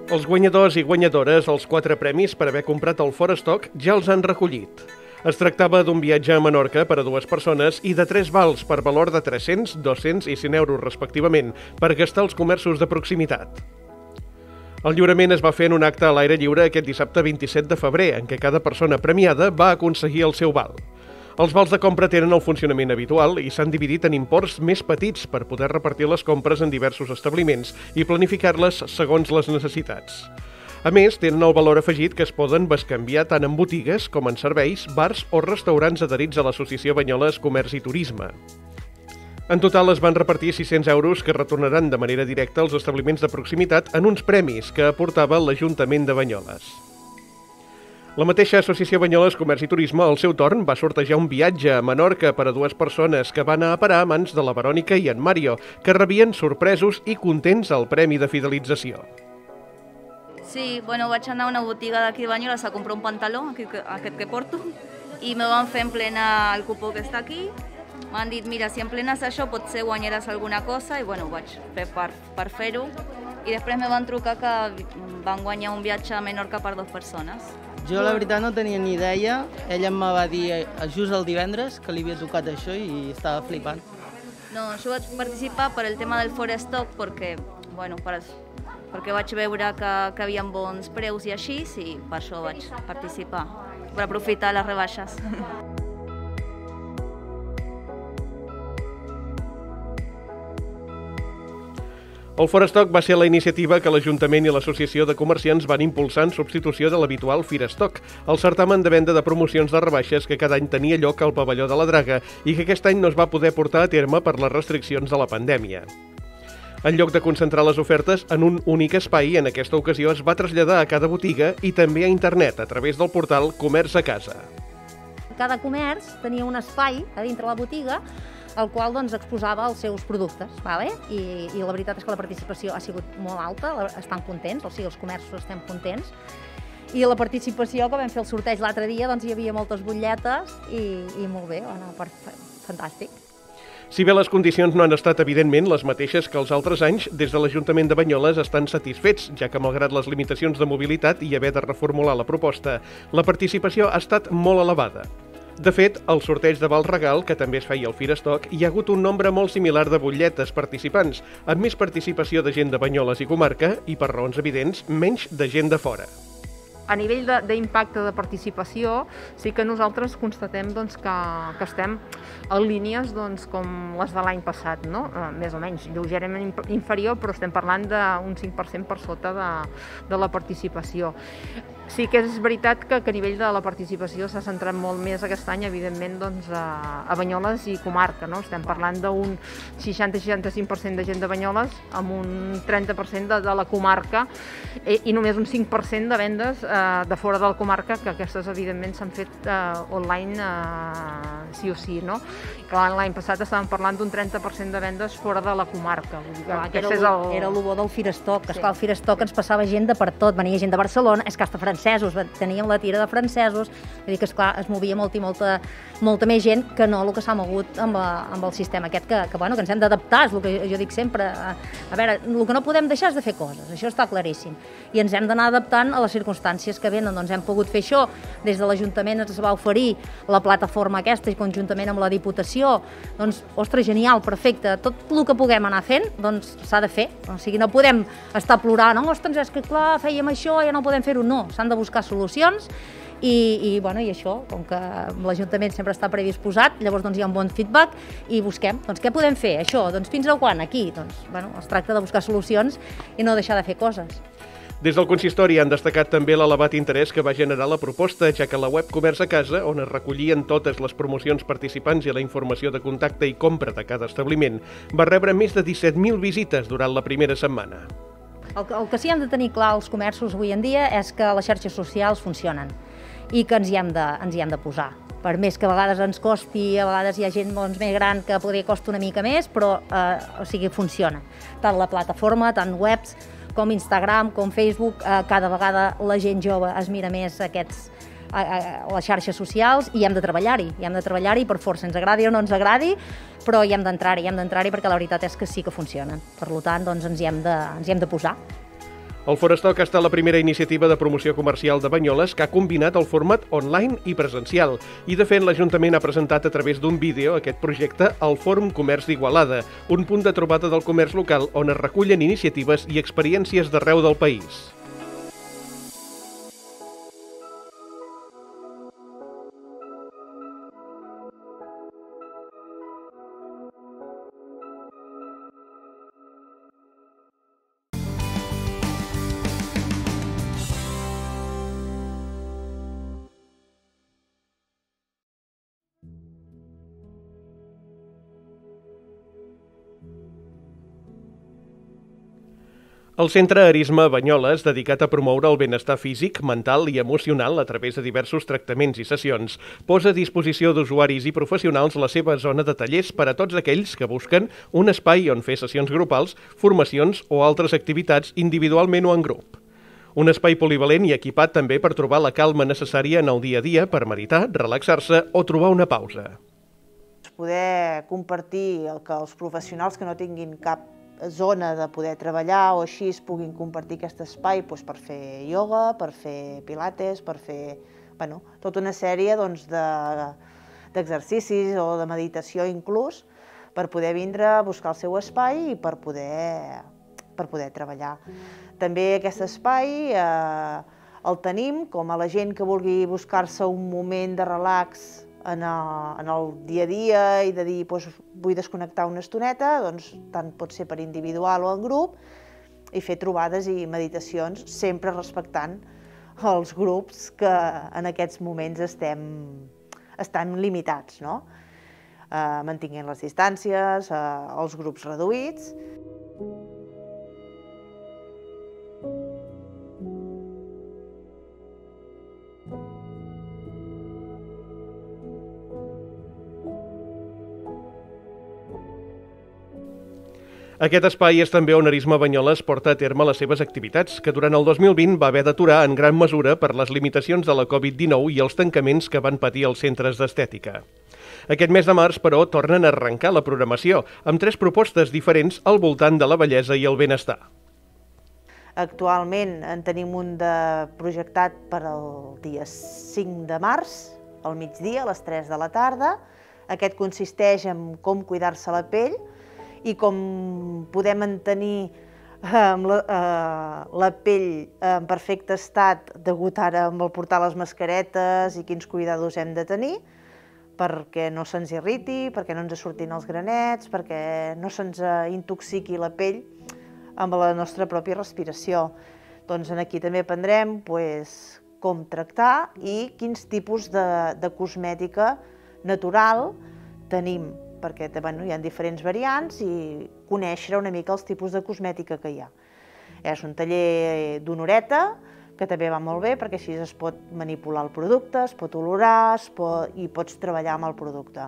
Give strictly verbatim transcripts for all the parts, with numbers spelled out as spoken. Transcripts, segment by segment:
Els guanyadors i guanyadores, els quatre premis per haver comprat el Fora Stock, ja els han recollit. Es tractava d'un viatge a Menorca per a dues persones i de tres vals per valor de tres-cents, dos-cents i cent euros respectivament per gastar als comerços de proximitat. El lliurament es va fer en un acte a l'aire lliure aquest dissabte vint-i-set de febrer, en què cada persona premiada va aconseguir el seu val. Els vals de compra tenen el funcionament habitual i s'han dividit en imports més petits per poder repartir les compres en diversos establiments i planificar-les segons les necessitats. A més, tenen el valor afegit que es poden bescanviar tant en botigues com en serveis, bars o restaurants adherits a l'Associació Banyoles Comerç i Turisme. En total es van repartir sis-cents euros que retornaran de manera directa als establiments de proximitat en uns premis que aportava l'Ajuntament de Banyoles. La mateixa Associació Banyoles Comerç i Turisme, al seu torn, va sortejar un viatge a Menorca per a dues persones que van a parar a mans de la Verònica i en Mario, que rebien sorpresos i contents el premi de fidelització. Sí, bueno, vaig anar a una botiga d'aquí de Banyoles a comprar un pantaló, aquest que porto, i me van fer emplenar el cupó que està aquí. M'han dit, mira, si emplenes això potser guanyaràs alguna cosa, i bueno, ho vaig fer per, per fer-ho. I després me van trucar que van guanyar un viatge a Menorca per dues persones. Jo la veritat no tenia ni idea, ella em va dir just el divendres que li havia tocat això i estava flipant. No, jo vaig participar per el tema del Fora Stock perquè, bueno, per, perquè vaig veure que, que hi havia bons preus i així, i per això vaig participar, per aprofitar les rebaixes. El Fora Stock va ser la iniciativa que l'Ajuntament i l'Associació de Comerciants van impulsar en substitució de l'habitual Fira Stock, el certamen de venda de promocions de rebaixes que cada any tenia lloc al pavelló de la Draga i que aquest any no es va poder portar a terme per les restriccions de la pandèmia. En lloc de concentrar les ofertes en un únic espai, en aquesta ocasió es va traslladar a cada botiga i també a internet a través del portal Comerç a Casa. Cada comerç tenia un espai a dintre la botiga el qual doncs, exposava els seus productes. Vale? I, I la veritat és que la participació ha sigut molt alta, estan contents, o sigui, els comerços estem contents. I la participació, que vam fer el sorteig l'altre dia, doncs hi havia moltes butlletes i, i molt bé, bueno, fantàstic. Si bé les condicions no han estat, evidentment, les mateixes que els altres anys, des de l'Ajuntament de Banyoles estan satisfets, ja que malgrat les limitacions de mobilitat i haver de reformular la proposta, la participació ha estat molt elevada. De fet, al sorteig de Val Regal, que també es feia al Fira Stock, hi ha hagut un nombre molt similar de butlletes participants, amb més participació de gent de Banyoles i comarca i, per raons evidents, menys de gent de fora. A nivell d'impacte de, de participació, sí que nosaltres constatem doncs, que, que estem en línies doncs, com les de l'any passat, no? eh, més o menys, lleugerament inferior, però estem parlant d'un cinc per cent per sota de, de la participació. Sí que és veritat que, que a nivell de la participació s'ha centrat molt més aquest any, evidentment, doncs, a, a Banyoles i comarca. No? Estem parlant d'un seixanta a seixanta-cinc per cent de gent de Banyoles, amb un trenta per cent de, de la comarca i, i només un cinc per cent de vendes eh, de fora de la comarca, que aquestes, evidentment, s'han fet eh, online eh, sí o sí. No? L'any passat estàvem parlant d'un trenta per cent de vendes fora de la comarca. Vull dir que clar, que era, el... era el bo del Fira Stock, que sí. Esclar, el Fira Stock ens passava gent de per tot, venia gent de Barcelona, és que hasta francesos, teníem la tira de francesos, vull dir que esclar, es movia molta i molta, molta més gent que no el que s'ha mogut amb, la, amb el sistema aquest, que, que, bueno, que ens hem d'adaptar, és el que jo dic sempre. A, a veure, el que no podem deixar és de fer coses, això està claríssim, i ens hem d'anar adaptant a les circumstàncies que venen, doncs hem pogut fer això, des de l'Ajuntament ens va oferir la plataforma aquesta i conjuntament amb la Diputació, doncs, ostres, genial, perfecte, tot el que puguem anar fent, doncs s'ha de fer, o sigui, no podem estar plorant, no, ostres, és que clar, fèiem això, ja no podem fer-ho, no, s'han de buscar solucions i, i, bueno, i això, com que l'Ajuntament sempre està predisposat, llavors doncs, hi ha un bon feedback i busquem, doncs què podem fer, això, doncs fins a quan, aquí, doncs, bueno, es tracta de buscar solucions i no deixar de fer coses. Des del consistori han destacat també l'elevat interès que va generar la proposta, ja que la web Comerç a Casa, on es recollien totes les promocions participants i la informació de contacte i compra de cada establiment, va rebre més de disset mil visites durant la primera setmana. El, el que sí hem de tenir clar als comerços avui en dia és que les xarxes socials funcionen i que ens hi hem de, ens hi hem de posar. Per més que a vegades ens costi, a vegades hi ha gent doncs, més gran que podria costa una mica més, però eh, o sigui, funciona. Tant la plataforma, tant webs, com Instagram, com Facebook, eh, cada vegada la gent jove es mira més aquests, a, a, a les xarxes socials i hem de treballar-hi, i hem de treballar-hi per força, ens agradi o no ens agradi, però hi hem d'entrar-hi, hi hem d'entrar-hi perquè la veritat és que sí que funcionen. Per tant, doncs, ens hi hem de, ens hi hem de posar. El Forestock ha estat la primera iniciativa de promoció comercial de Banyoles que ha combinat el format online i presencial. I, de fet, l'Ajuntament ha presentat a través d'un vídeo aquest projecte al Fòrum Comerç d'Igualada, un punt de trobada del comerç local on es recullen iniciatives i experiències d'arreu del país. El Centre Arisma Banyoles, dedicat a promoure el benestar físic, mental i emocional a través de diversos tractaments i sessions, posa a disposició d'usuaris i professionals la seva zona de tallers per a tots aquells que busquen un espai on fer sessions grupals, formacions o altres activitats individualment o en grup. Un espai polivalent i equipat també per trobar la calma necessària en el dia a dia per meditar, relaxar-se o trobar una pausa. Poder compartir el que els professionals que no tinguin cap zona de poder treballar o així es puguin compartir aquest espai doncs, per fer ioga, per fer pilates, per fer bueno, tota una sèrie doncs, d'exercicis o de meditació inclús, per poder vindre a buscar el seu espai i per poder, per poder treballar. També aquest espai eh, el tenim com a la gent que vulgui buscar-se un moment de relax en el, en el dia a dia i de dir doncs, vull desconnectar una estoneta, doncs tant pot ser per individual o en grup i fer trobades i meditacions sempre respectant els grups que en aquests moments estem, estan limitats, no? Eh, mantinguent les distàncies, eh, els grups reduïts. Aquest espai és també on Arisma Banyoles porta a terme les seves activitats, que durant el dos mil vint va haver d'aturar en gran mesura per les limitacions de la Covid dinou i els tancaments que van patir els centres d'estètica. Aquest mes de març, però, tornen a arrencar la programació, amb tres propostes diferents al voltant de la bellesa i el benestar. Actualment en tenim un de projectat per al dia cinc de març, al migdia, a les tres de la tarda. Aquest consisteix en com cuidar-se la pell, i com poder mantenir eh, la, eh, la pell en perfecte estat degut ara amb el portar les mascaretes i quins cuidados hem de tenir perquè no se'ns irriti, perquè no ens surtin els granets, perquè no se'ns intoxiqui la pell amb la nostra pròpia respiració. Doncs aquí també aprendrem pues, com tractar i quins tipus de, de cosmètica natural tenim, perquè bueno, hi ha diferents variants i conèixer una mica els tipus de cosmètica que hi ha. És un taller d'una horeta, que també va molt bé, perquè així es pot manipular el producte, es pot olorar es pot, i pots treballar amb el producte.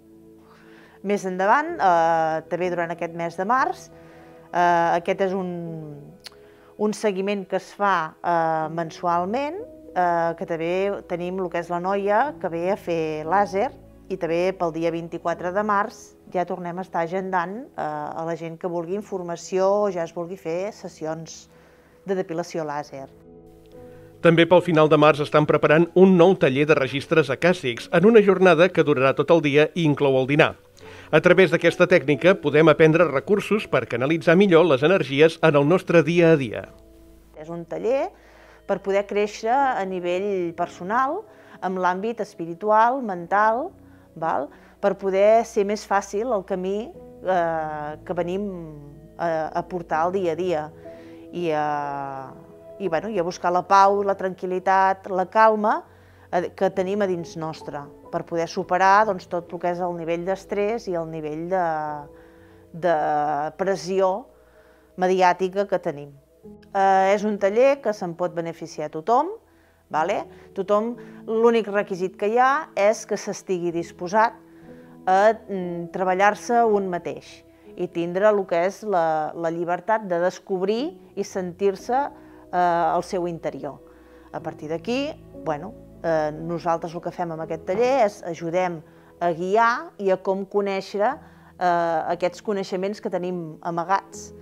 Més endavant, eh, també durant aquest mes de març, eh, aquest és un, un seguiment que es fa eh, mensualment, eh, que també tenim el que és la noia que ve a fer làser, i també pel dia vint-i-quatre de març ja tornem a estar agendant eh, a la gent que vulgui informació o ja es vulgui fer sessions de depilació làser. També pel final de març estan preparant un nou taller de registres acàsics en una jornada que durarà tot el dia i inclou el dinar. A través d'aquesta tècnica podem aprendre recursos per canalitzar millor les energies en el nostre dia a dia. És un taller per poder créixer a nivell personal, amb l'àmbit espiritual, mental, val? Per poder ser més fàcil el camí eh, que venim a, a portar el dia a dia i a, i, bueno, i a buscar la pau, la tranquil·litat, la calma eh, que tenim a dins nostre per poder superar doncs, tot el que és el nivell d'estrès i el nivell de, de pressió mediàtica que tenim. Eh, és un taller que se'n pot beneficiar a tothom. Vale? Tothom, l'únic requisit que hi ha és que s'estigui disposat a treballar-se un mateix i tindre el que és la, la llibertat de descobrir i sentir-se eh, al seu interior. A partir d'aquí, bueno, eh, nosaltres el que fem amb aquest taller és ajudem a guiar i a com conèixer eh, aquests coneixements que tenim amagats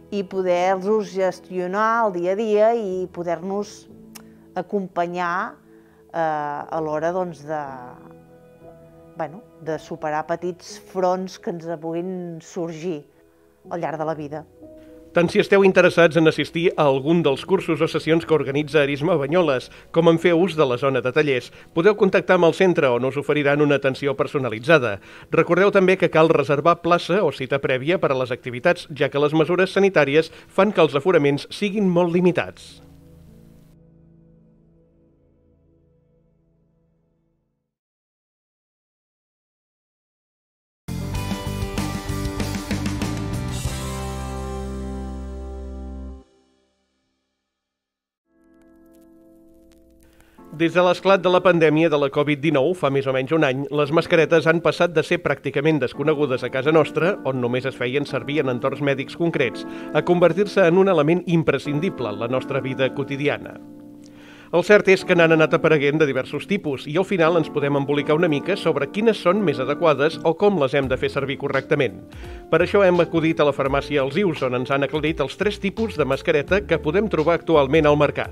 i poder-los gestionar el dia a dia i poder-nos acompanyar eh, a l'hora doncs, de, bueno, de superar petits fronts que ens puguin sorgir al llarg de la vida. Tant si esteu interessats en assistir a algun dels cursos o sessions que organitza Arisma Banyoles, com en fer ús de la zona de tallers, podeu contactar amb el centre on us oferiran una atenció personalitzada. Recordeu també que cal reservar plaça o cita prèvia per a les activitats, ja que les mesures sanitàries fan que els aforaments siguin molt limitats. Des de l'esclat de la pandèmia de la Covid dinou, fa més o menys un any, les mascaretes han passat de ser pràcticament desconegudes a casa nostra, on només es feien servir en entorns mèdics concrets, a convertir-se en un element imprescindible en la nostra vida quotidiana. El cert és que n'han anat apareguent de diversos tipus i al final ens podem embolicar una mica sobre quines són més adequades o com les hem de fer servir correctament. Per això hem acudit a la farmàcia Els Ius, on ens han aclarit els tres tipus de mascareta que podem trobar actualment al mercat.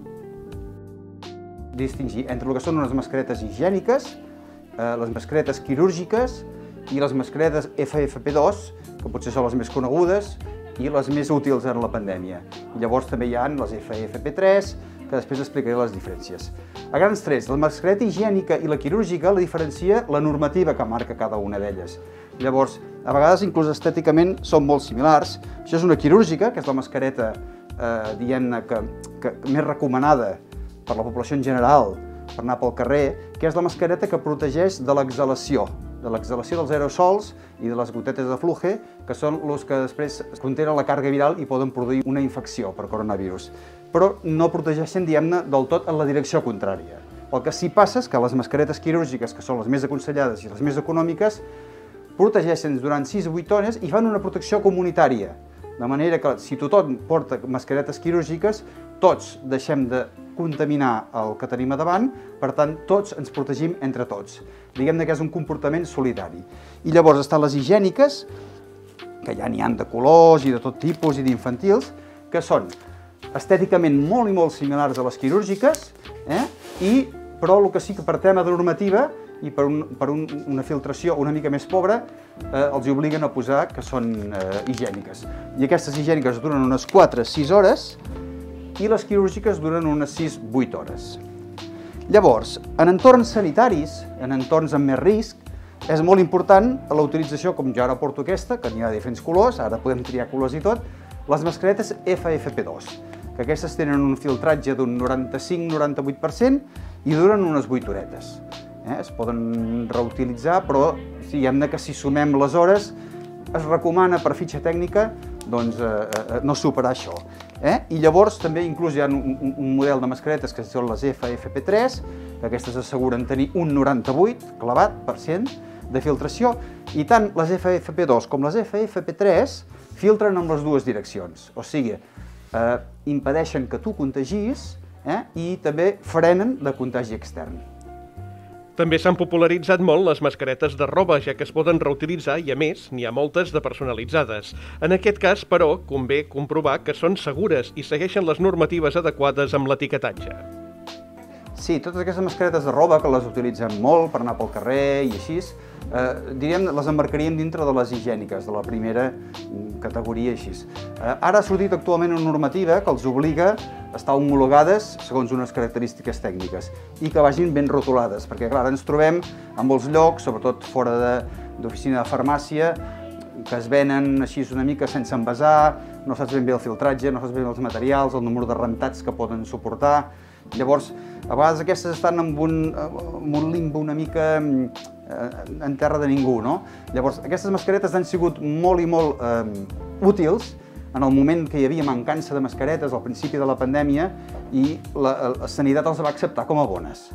Distingir entre el que són unes mascaretes higièniques, eh, les mascaretes quirúrgiques i les mascaretes F F P dos, que potser són les més conegudes i les més útils en la pandèmia. I llavors també hi ha les F F P tres, que després explicaré les diferències. A grans trets, la mascareta higiènica i la quirúrgica la diferencia la normativa que marca cada una d'elles. Llavors, a vegades inclús estèticament són molt similars. Això és una quirúrgica, que és la mascareta eh, diguem-ne que, que més recomanada per la població en general, per anar pel carrer, que és la mascareta que protegeix de l'exhalació, de l'exhalació dels aerosols i de les gotetes de fluje, que són els que després contenen la càrrega viral i poden produir una infecció per coronavirus. Però no protegeixen, diguem-ne, del tot en la direcció contrària. El que sí passa és que les mascaretes quirúrgiques, que són les més aconsellades i les més econòmiques, protegeixen durant sis a vuit hores i fan una protecció comunitària. De manera que si tothom porta mascaretes quirúrgiques, tots deixem de contaminar el que tenim a davant, per tant, tots ens protegim entre tots. Diguem-ne que és un comportament solidari. I llavors estan les higièniques, que ja n'hi ha de colors i de tot tipus i d'infantils, que són estèticament molt i molt similars a les quirúrgiques, eh? I, però el que sí que per tema de normativa i per, un, per un, una filtració una mica més pobra, eh, els obliguen a posar que són eh, higièniques. I aquestes higièniques duren unes quatre a sis hores i les quirúrgiques duren unes sis a vuit hores. Llavors, en entorns sanitaris, en entorns amb més risc, és molt important la utilització, com jo ara porto aquesta, que n'hi ha diferents colors, ara podem triar colors i tot, les mascaretes F F P dos, que aquestes tenen un filtratge d'un noranta-cinc a noranta-vuit per cent i duren unes vuit horetes. Eh? Es poden reutilitzar, però diguem-ne que si sumem les hores, es recomana per fitxa tècnica doncs, eh, no superar això. Eh? I llavors també inclús hi ha un, un model de mascaretes que són les F F P tres, que aquestes asseguren tenir un noranta-vuit clavat per cent de filtració, i tant les F F P dos com les F F P tres filtren en les dues direccions, o sigui, eh, impedeixen que tu contagis eh, i també frenen de contagi extern. També s'han popularitzat molt les mascaretes de roba, ja que es poden reutilitzar i, a més, n'hi ha moltes de personalitzades. En aquest cas, però, convé comprovar que són segures i segueixen les normatives adequades amb l'etiquetatge. Sí, totes aquestes mascaretes de roba, que les utilitzem molt per anar pel carrer i així, eh, diríem, les emmarcaríem dintre de les higièniques, de la primera categoria així. Eh, ara ha sortit actualment una normativa que els obliga a estar homologades segons unes característiques tècniques i que vagin ben rotulades, perquè clar, ens trobem en molts llocs, sobretot fora d'oficina de, de farmàcia, que es venen així una mica sense envasar, no saps ben bé el filtratge, no saps ben bé els materials, el número de rentats que poden suportar. Llavors, a vegades aquestes estan en un, en un limbo una mica en terra de ningú, no? Llavors, aquestes mascaretes han sigut molt i molt eh, útils en el moment que hi havia mancança de mascaretes al principi de la pandèmia i la, la sanitat els va acceptar com a bones.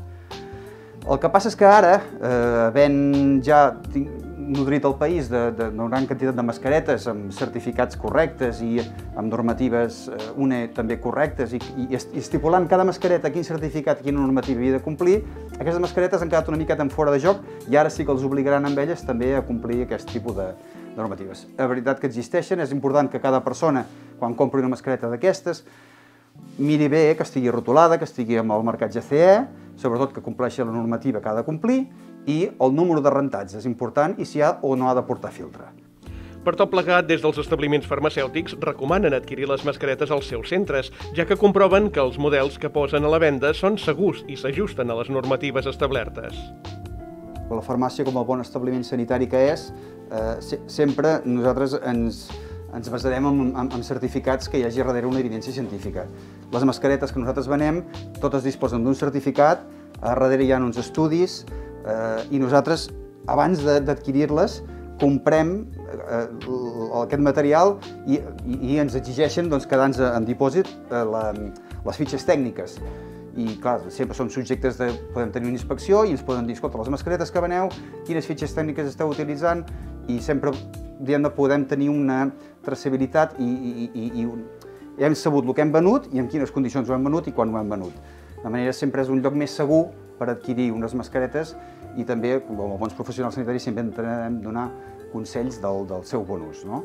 El que passa és que ara, eh, havent ja nodrit el país d'una gran quantitat de mascaretes amb certificats correctes i amb normatives eh, una també correctes i, i estipulant cada mascareta quin certificat i quina normativa havia de complir, aquestes mascaretes han quedat una miqueta en fora de joc i ara sí que els obligaran amb elles també a complir aquest tipus de normatives. La veritat que existeixen, és important que cada persona quan compri una mascareta d'aquestes, miri bé que estigui rotulada, que estigui amb el marcatge C E, sobretot que compleixi la normativa que ha de complir, i el número de rentats és important i si ha o no ha de portar filtre. Per tot plegat, des dels establiments farmacèutics recomanen adquirir les mascaretes als seus centres, ja que comproven que els models que posen a la venda són segurs i s'ajusten a les normatives establertes. La farmàcia, com a bon establiment sanitari que és, eh, sempre nosaltres ens, ens basarem en, en, en certificats que hi hagi darrere una evidència científica. Les mascaretes que nosaltres venem, totes disposen d'un certificat, a darrere hi ha uns estudis, eh, i nosaltres, abans d'adquirir-les, comprem eh, aquest material i, i, i ens exigeixen doncs, quedar-nos en dipòsit eh, la, les fitxes tècniques. I, clar, sempre som subjectes de... podem tenir una inspecció i ens poden dir, escolta, les mascaretes que veneu, quines fitxes tècniques esteu utilitzant, i sempre diguem, podem tenir una traçabilitat i, i, i, i hem sabut el que hem venut i en quines condicions ho hem venut i quan ho hem venut. De manera, sempre és un lloc més segur per adquirir unes mascaretes i també, com a bons professionals sanitaris, sempre intentem donar consells del, del seu bon ús. No?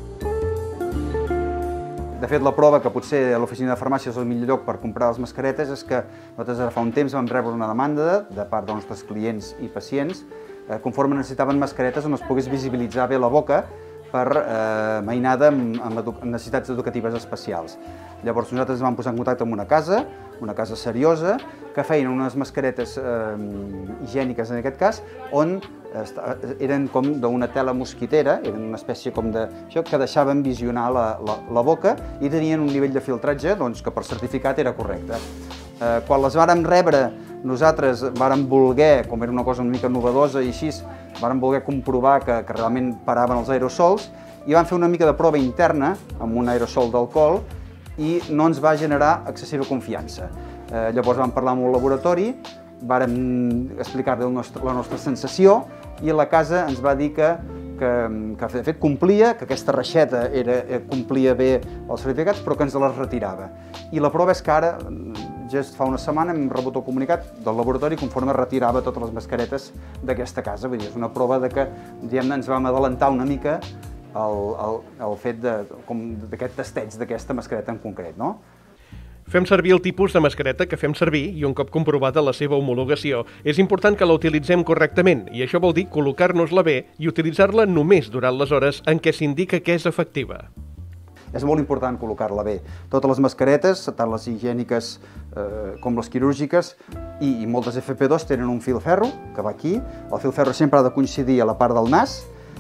De fet, la prova que potser a l'oficina de farmàcia és el millor lloc per comprar les mascaretes és que nosaltres ara fa un temps vam rebre una demanda de part dels nostres clients i pacients eh, conforme necessitaven mascaretes on es pogués visibilitzar bé la boca per eh, mainada amb, amb, edu amb necessitats educatives especials. Llavors nosaltres ens vam posar en contacte amb una casa, una casa seriosa, que feien unes mascaretes eh, higièniques en aquest cas, on eren com d'una tela mosquitera, eren una espècie com de... això, que deixaven visionar la, la, la boca i tenien un nivell de filtratge doncs, que per certificat era correcte. Eh, quan les vàrem rebre, nosaltres vàrem voler, com era una cosa una mica novedosa i així, vàrem voler comprovar que, que realment paraven els aerosols i vam fer una mica de prova interna amb un aerosol d'alcohol i no ens va generar excessiva confiança. Eh, llavors vam parlar amb un laboratori, vàrem explicar-li la nostra sensació i la casa ens va dir que, que, que de fet complia, que aquesta reixeta era, complia bé els certificats, però que ens les retirava. I la prova és que ara, just fa una setmana, hem rebut el comunicat del laboratori conforme retirava totes les mascaretes d'aquesta casa. Vull dir, és una prova de que diguem, ens vam adelantar una mica el, el, el fet d'aquest testeig d'aquesta mascareta en concret, no? Fem servir el tipus de mascareta que fem servir i un cop comprovada la seva homologació, és important que la utilitzem correctament i això vol dir col·locar-nos-la bé i utilitzar-la només durant les hores en què s'indica que és efectiva. És molt important col·locar-la bé. Totes les mascaretes, tant les higièniques eh, com les quirúrgiques i, i moltes F P dos tenen un filferro que va aquí. El filferro sempre ha de coincidir a la part del nas.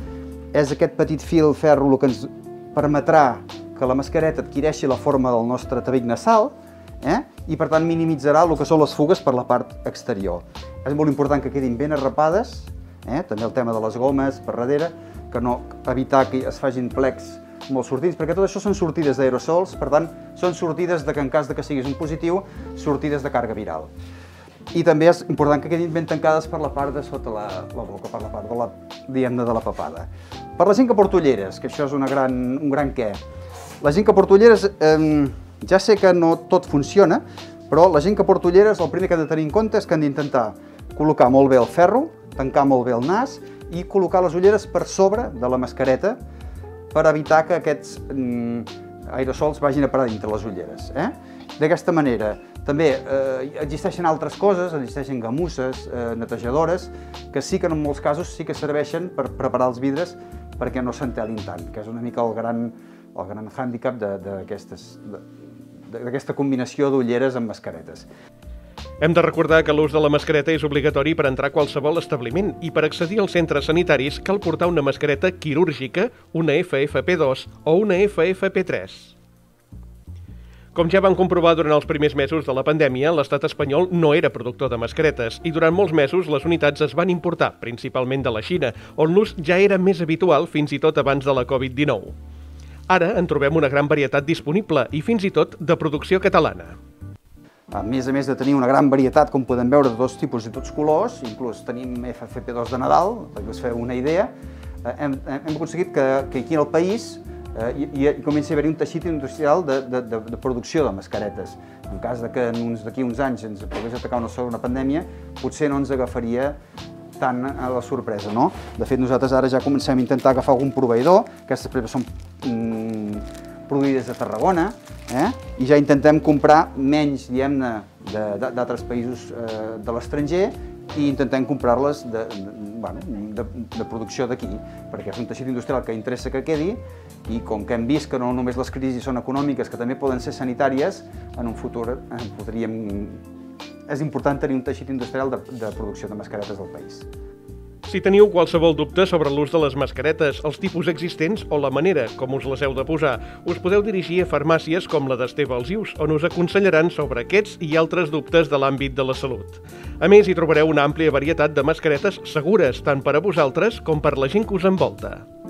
És aquest petit filferro el que ens permetrà que la mascareta adquireixi la forma del nostre tabic nasal eh? I per tant minimitzarà el que són les fugues per la part exterior. És molt important que quedin ben arrapades, eh? També el tema de les gomes per darrere, que no evitar que es facin plecs molt sortits, perquè tot això són sortides d'aerosols, per tant són sortides de que en cas de que siguis un positiu, sortides de càrrega viral. I també és important que quedin ben tancades per la part de sota la, la boca, per la part de la, diguem-ne, de la papada. Per la gent que porta ulleres, que això és una gran, un gran què. La gent que porta ulleres, eh, ja sé que no tot funciona, però la gent que porta ulleres el primer que han de tenir en compte és que han d'intentar col·locar molt bé el ferro, tancar molt bé el nas i col·locar les ulleres per sobre de la mascareta per evitar que aquests mm, aerosols vagin a parar dintre les ulleres. Eh? D'aquesta manera, també eh, existeixen altres coses, existeixen gamusses, eh, netejadores, que sí que en molts casos sí que serveixen per preparar els vidres perquè no s'entelin tant, que és una mica el gran, el gran hàndicap d'aquesta combinació d'ulleres amb mascaretes. Hem de recordar que l'ús de la mascareta és obligatori per entrar a qualsevol establiment i per accedir als centres sanitaris cal portar una mascareta quirúrgica, una F F P dos o una F F P tres. Com ja van comprovar durant els primers mesos de la pandèmia, l'estat espanyol no era productor de mascaretes i durant molts mesos les unitats es van importar, principalment de la Xina, on l'ús ja era més habitual fins i tot abans de la Covid dinou. Ara en trobem una gran varietat disponible i fins i tot de producció catalana. A més a més de tenir una gran varietat, com podem veure, de dos tipus i tots colors, inclús tenim F F P dos de Nadal, perquè us feu una idea, hem, hem aconseguit que, que aquí al país eh, i, i comença a haver-hi un teixit industrial de, de, de, de producció de mascaretes. En cas de que d'aquí uns anys ens pogués atacar una segona pandèmia, potser no ens agafaria tant a la sorpresa, no? De fet, nosaltres ara ja comencem a intentar agafar algun proveïdor, aquestes primeres són mm, produïdes a Tarragona, eh? I ja intentem comprar menys, diguem-ne, d'altres països eh, de l'estranger i intentem comprar-les de, de, bueno, de, de producció d'aquí, perquè és un teixit industrial que interessa que quedi i com que hem vist que no només les crisis són econòmiques, que també poden ser sanitàries, en un futur eh, podríem... és important tenir un teixit industrial de, de producció de mascaretes del país. Si teniu qualsevol dubte sobre l'ús de les mascaretes, els tipus existents o la manera com us les heu de posar, us podeu dirigir a farmàcies com la d'Esteve Alsius, on us aconsellaran sobre aquests i altres dubtes de l'àmbit de la salut. A més, hi trobareu una àmplia varietat de mascaretes segures tant per a vosaltres com per la gent que us envolta.